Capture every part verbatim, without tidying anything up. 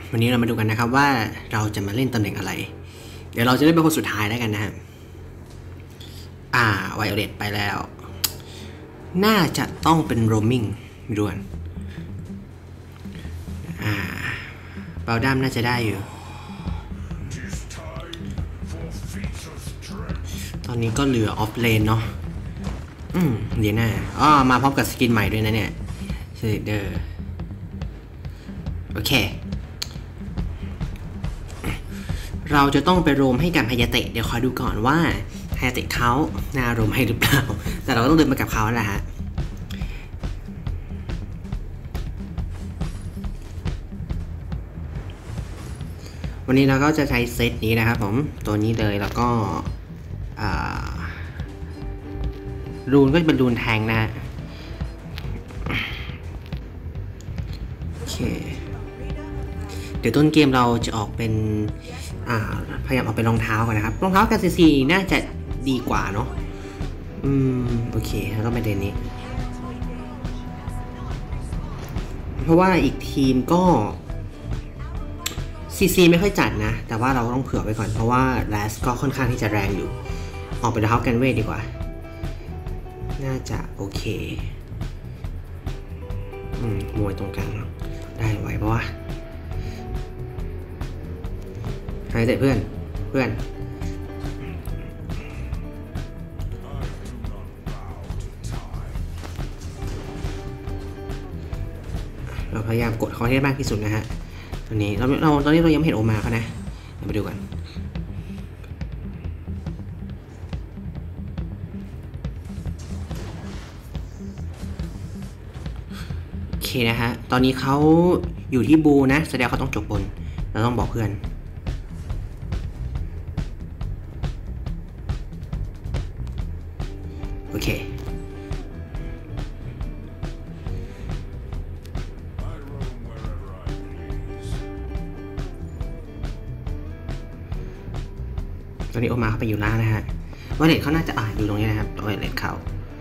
วันนี้เรามาดูกันนะครับว่าเราจะมาเล่นตำแหน่งอะไรเดี๋ยวเราจะเล่นเป็นคนสุดท้ายแล้วกันนะฮะอ่าไวโอเลตไปแล้วน่าจะต้องเป็นโรมมิ่งไม่รู้กันอ่าเบลดัมน่าจะได้อยู่ตอนนี้ก็เหลือออฟเลนเนาะอืมเดี๋ยวนะอ๋อมาพร้อมกับสกินใหม่ด้วยนะเนี่ยเชเดอร์โอเคเราจะต้องไปโรมให้กับฮายาเตะเดี๋ยวคอยดูก่อนว่าฮายาเตะเขาน่าโรมให้หรือเปล่าแต่เราต้องเดินมากับเขาแหละฮะวันนี้เราก็จะใช้เซตนี้นะครับผมตัวนี้เลยแล้วก็รูนก็จะเป็นรูนแทงนะโอเคเดี๋ยวต้นเกมเราจะออกเป็นพยายามออกเป็นรองเท้าก่อนนะครับรองเท้ากับซีซีน่าจะดีกว่าเนาะอืมโอเคแล้วก็ประเด็นนี้เพราะว่าอีกทีมก็ซีซีไม่ค่อยจัดนะแต่ว่าเราต้องเผื่อไว้ก่อนเพราะว่าแลสก็ค่อนข้างที่จะแรงอยู่ออกเป็นรองเท้ากันเวทดีกว่าน่าจะโอเคอืมมวยตรงกลางได้ไหวปะวะหายใจเพื่อนเพื่อนเราพยายามกดเขาให้ได้มากที่สุดนะฮะตอนนี้เราเราตอนนี้เรายังไม่เห็นโอมาเขานะเดี๋ยวไปดูกันโอเคนะฮะตอนนี้เขาอยู่ที่บูนะแสดงเขาต้องจบบนเราต้องบอกเพื่อนโอเคตอนนี้โอมาเขาไปอยู่ล่างนะฮะวอลเล็ตเขาน่าจะอ่านอยู่ตรงนี้นะครับวอลเล็ตเขา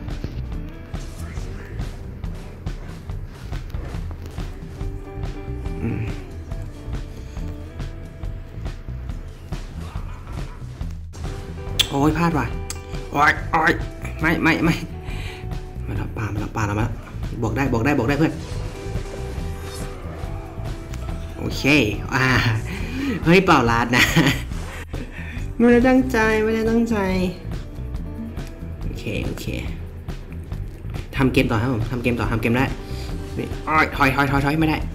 โอ้ยพลาดว่ะโอ้ยโอ้ยไม่ไม่ไม่มาแล้วปามาแล้วปาแล้วมาบอกได้บอกได้บอกได้เพื่อนโอเคอ่าเฮ้ยเปล่าลาดนะไม่ได้ตั้งใจไม่ได้ตั้งใจโอเคโอเคทำเกมต่อครับผมทำเกมต่อทำเกมได้โอ้ยถอยถอยถอยถอยไม่ได้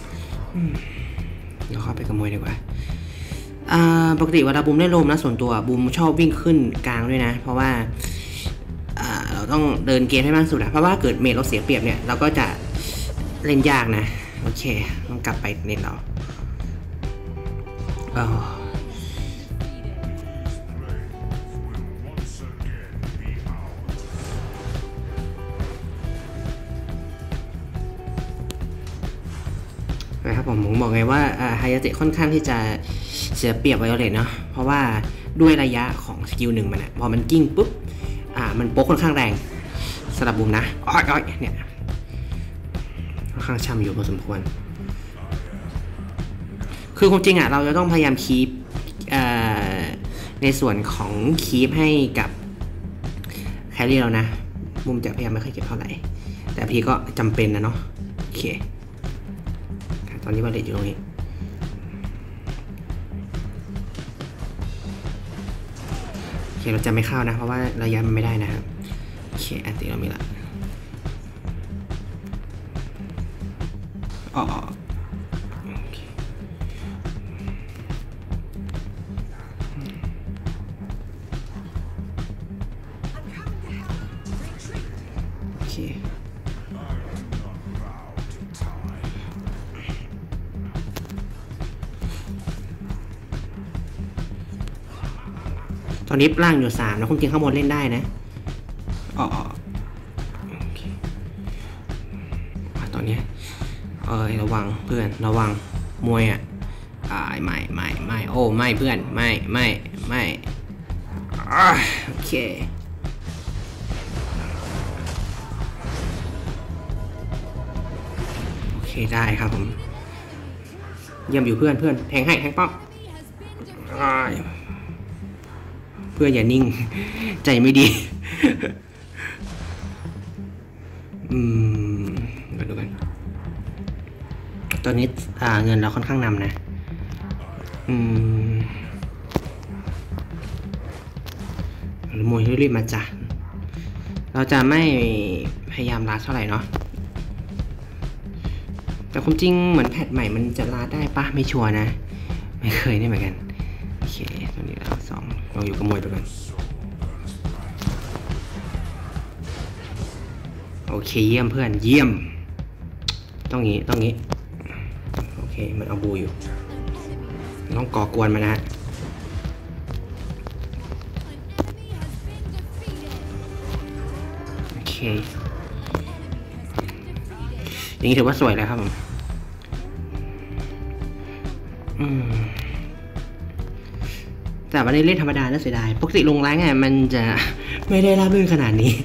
เดี๋ยวเข้าไปขโมยดีกว่าปกติเวลาบูมได้โรมนะส่วนตัวบูมชอบวิ่งขึ้นกลางด้วยนะเพราะว่าเราต้องเดินเกมให้มากสุดนะเพราะว่าเกิดเมจเราเสียเปรียบเนี่ยเราก็จะเล่นยากนะโอเคต้องกลับไปเล่นเรานะครับผมผมบอกไงว่าฮายาเตะค่อนข้างที่จะเสียเปรียบไวโอเลตเนาะเพราะว่าด้วยระยะของสกิลหนึ่งมันอะพอมันกิ้งปุ๊บอ่ามันโป๊กค่อนข้างแรงสำหรับบูมนะอ้อยอ้อยเนี่ยค่อนข้างช่ำอยู่พอสมควรคือความจริงอะเราจะต้องพยายามคีปในส่วนของคีปให้กับแครี่เรานะบูมจะพยายามไม่ค่อยเก็บเท่าไหร่แต่พี่ก็จำเป็นนะเนาะโอเคตอนนี้วอลเล็ตอยู่ตรงนี้โอเคเราจะไม่เข้านะเพราะว่าระยะมันไม่ได้นะครับโอเคอันตีเรามีละอ๋อโอเคตอนนี้ล่างอยู่สามนะคุณจริงข้างบนเล่นได้นะอ๋อตอนนี้เออระวังเพื่อนระวังมวยอ่ะไม่ไม่ไม่โอ้ไม่เพื่อนไม่ไม่ไม่โอเคโอเคได้ครับผม โเยี่ยมอยู่เพื่อนเพื่อนแทงให้แทงป้อมเพื่อนอย่านิ่งใจไม่ดีอืมมาดูกันตอนนี้อ่าเงินเราค่อนข้างนำนะอืมมวยรีบๆมาจ้ะเราจะไม่พยายามลาเท่าไหร่เนาะแต่ความจริงเหมือนแพทใหม่มันจะลาได้ปะไม่ชัวร์นะไม่เคยนี่เหมือนกันโอเคตอนนี้เราสองเราอยู่กับมวยไปก่อนโอเคเยี่ยมเพื่อนเยี่ยมต้องงี้ต้องงี้โอเคมันเอาบูอยู่ต้องก่อกวนมานะฮะโอเคอย่างนี้ถือว่าสวยแล้วครับผมอืมแต่วันนี้เล่นธรรมดาน่าเสียดายปกติลงแรงไงมันจะไม่ได้ราบรื่นขนาดนี้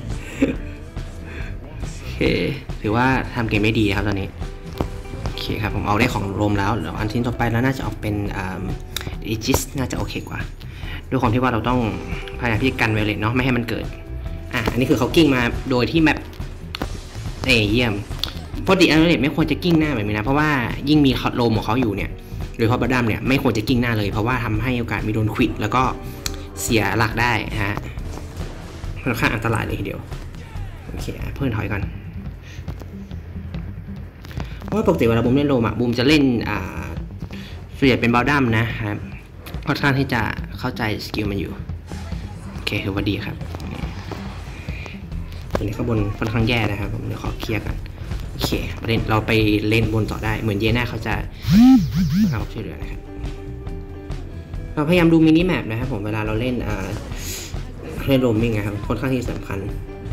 โอเคถือว่าทำเกมไม่ดีครับตอนนี้โอเคครับผมเอาได้ของโรมแล้วเดี๋ยวอันที่ต่อไปแล้วน่าจะออกเป็นอ่าอีจิสน่าจะโอเคกว่าด้วยความที่ว่าเราต้องพยายามที่จะกันไวเลตเนาะไม่ให้มันเกิดอ่ะอันนี้คือเขากิ้งมาโดยที่แมปเอเยี่ยมปกติอันเลตไม่ควรจะกิ้งหน้าแบบนี้นะเพราะว่ายิ่งมีโรมของเขาอยู่เนี่ยโดยเฉพาะบัดดัมเนี่ยไม่ควรจะกิ้งหน้าเลยเพราะว่าทำให้โอกาสมีโดนควิดแล้วก็เสียหลักได้ฮะค่อนข้างอันตรายเลยทีเดียวโอเคเพื่อนถอยก่อนเพราะว่าปกติเวลาบูมเล่นโรมอ่ะบูมจะเล่นอ่าส่วนใหญ่เป็นบัดดัมนะครับค่อนข้างที่จะเข้าใจสกิลมันอยู่โอเคถือว่าดีครับตัวนี้ข้างบนค่อนข้างแย่นะครับผมเดี๋ยวขอเคลียร์กันโอเคประเด็นเราไปเล่นบนต่อได้เหมือนเยน่าเขาจะเราช่วยเหลือนะครับเราพยายามดูมินิแมปนะครับผมเวลาเราเล่นอ่าเล่นโรมมิ่งนะครับค่อนข้างที่สำคัญ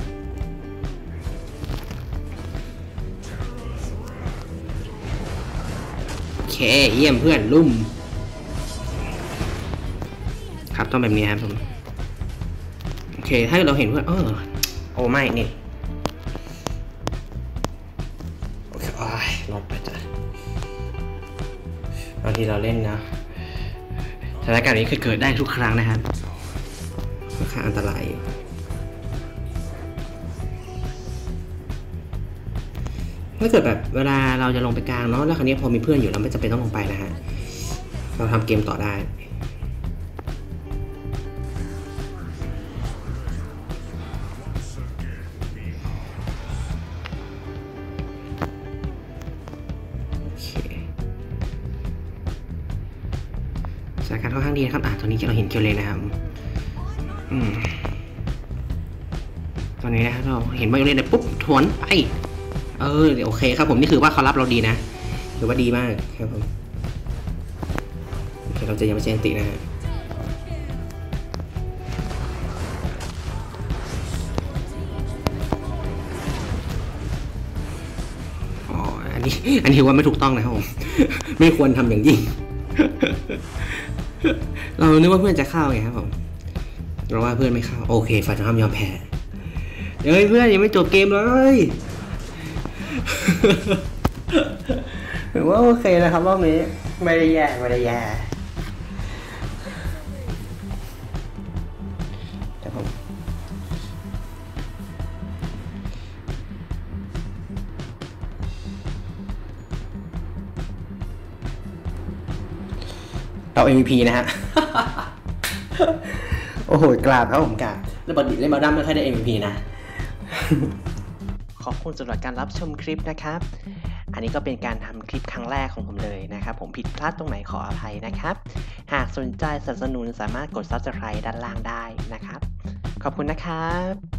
โอเคเยี่ยมเพื่อนลุ่มครับต้องแบบนี้ครับผมโอเคถ้าเราเห็นเพื่อนเออโอ้ไม่นี่โอเคอ้ายลดไปจ้ะบางทีเราเล่นนะสถานการณ์นี้คือเกิดได้ทุกครั้งนะครับค่อนข้างอันตรายถ้าเกิดแบบเวลาเราจะลงไปกลางเนาะแล้วคราวนี้พอมีเพื่อนอยู่เราไม่จำเป็นต้องลงไปนะฮะเราทำเกมต่อได้สถานการณ์ค่อนข้างดีนะครับอ่ะตอนนี้เราเห็นเกียวเลยนะครับอืมตอนนี้นะครับเราเห็นว่าเกียวเลยเนี่ยปุ๊บถวนไปเออโอเคครับผมนี่คือว่าเขารับเราดีนะถือว่าดีมากครับผมโอเคเราจะยังไม่เชนตินะฮะอ๋ออันนี้อันนี้ว่าไม่ถูกต้องนะครับผมไม่ควรทำอย่างยิ่งเรานึกว่าเพื่อนจะเข้าไงครับผมเราว่าเพื่อนไม่เข้าโอเคฝ่ายตรงข้ามยอมแพ้เฮ้ยเพื่อนยังไม่จบเกมเลยถือว่าโอเคนะครับรอบนี้ไม่ได้แย่ไม่ได้แย่แต่ผมเรา เอ็ม วี พี นะฮะ โอ้โหกราบครับผมกราบแล้วบอดดิเล่นบอลดัมไม่ค่อยได้ เอ็ม วี พี นะ ขอบคุณสำหรับการรับชมคลิปนะครับอันนี้ก็เป็นการทำคลิปครั้งแรกของผมเลยนะครับผมผิดพลาดตรงไหนขออภัยนะครับหากสนใจสนับสนุนสามารถกด ซับสไครบ์ ด้านล่างได้นะครับขอบคุณนะครับ